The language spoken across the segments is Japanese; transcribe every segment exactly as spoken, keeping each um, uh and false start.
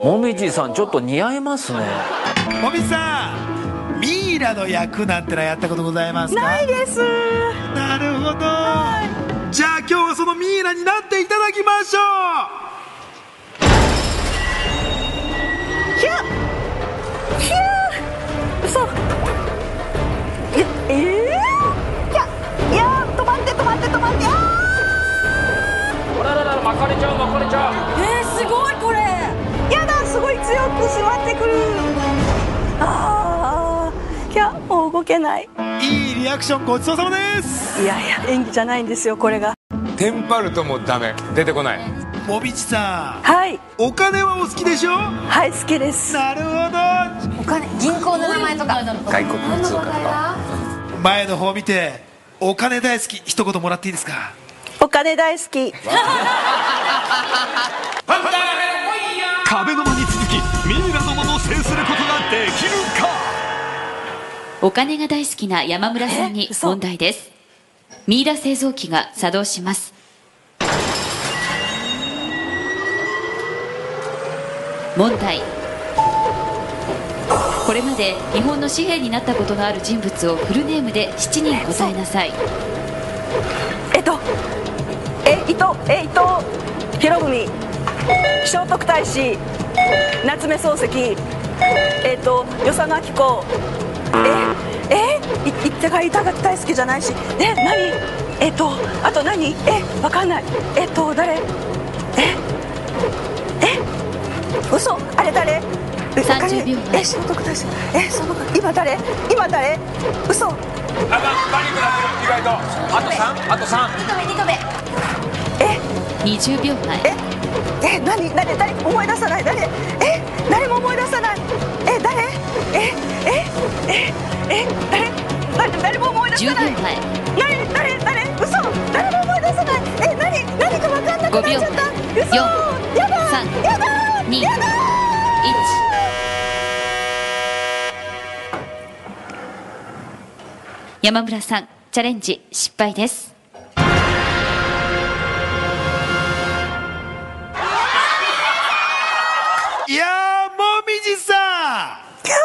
もみじさんちょっと似合いますね。 もみじさん、ミイラの役なんてのはやったことございますか？ ないです。 なるほど。じゃあ今日はそのミイラになっていただきましょう。 ひゃひゃー、嘘。ええー、いやいや、止まって止まって止まって、ああららら、巻かれちゃう巻かれちゃう。 えー、すごいこれ。やだ、すごい強く迫ってくる。ああ、いや、もう動けない。 いいリアクションごちそうさまです。 いやいや、演技じゃないんですよこれが。 テンパるともダメ、出てこない。 もみじさん、 はい、 お金はお好きでしょ？ はい、好きです。 なるほど。 お金、銀行の名前とか外国の通貨とか。 前の方見て、お金大好き一言もらっていいですか？ お金大好き。 壁の間に続き、ミイラのものを制することができるか。 お金が大好きな山村さんに問題です。ミイラ製造機が作動します。問題。これまで日本の紙幣になったことのある人物をフルネームでしちにん答えなさい。 えっとえ伊藤え伊藤博文、聖徳太子、夏目漱石、えっと与謝野晶子、ええい言ってが板垣大輔じゃないし、え何、えっとあと何、えわかんない、えっと誰、ええ嘘、あれ誰、 さんじゅうびょうまえ。 え聖徳太子、えその今誰今誰、嘘、 あ、パニックだって意外と。あとさん、あとさん。 にこめにこめ。 えにじゅうびょうまえ。 ええ何誰誰思い出さない、誰、え誰も思い出さない、え誰、ええええ誰誰誰も思い出さない、 じゅうびょうまえ。 何誰誰、嘘、誰も思い出さない、え何何か分かんなくなっちゃった、嘘、やださんやだにやだ。 山村さん、チャレンジ失敗です。 いやー、もみじさ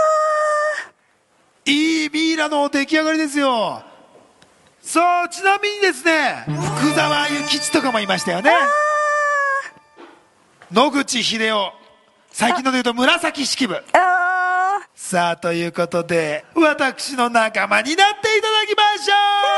ん、いいミイラの出来上がりですよ。そう、ちなみにですね、福沢諭吉とかもいましたよね。野口英世、最近ので言うと紫式部。さあ、ということで私の仲間になっていただきましょう。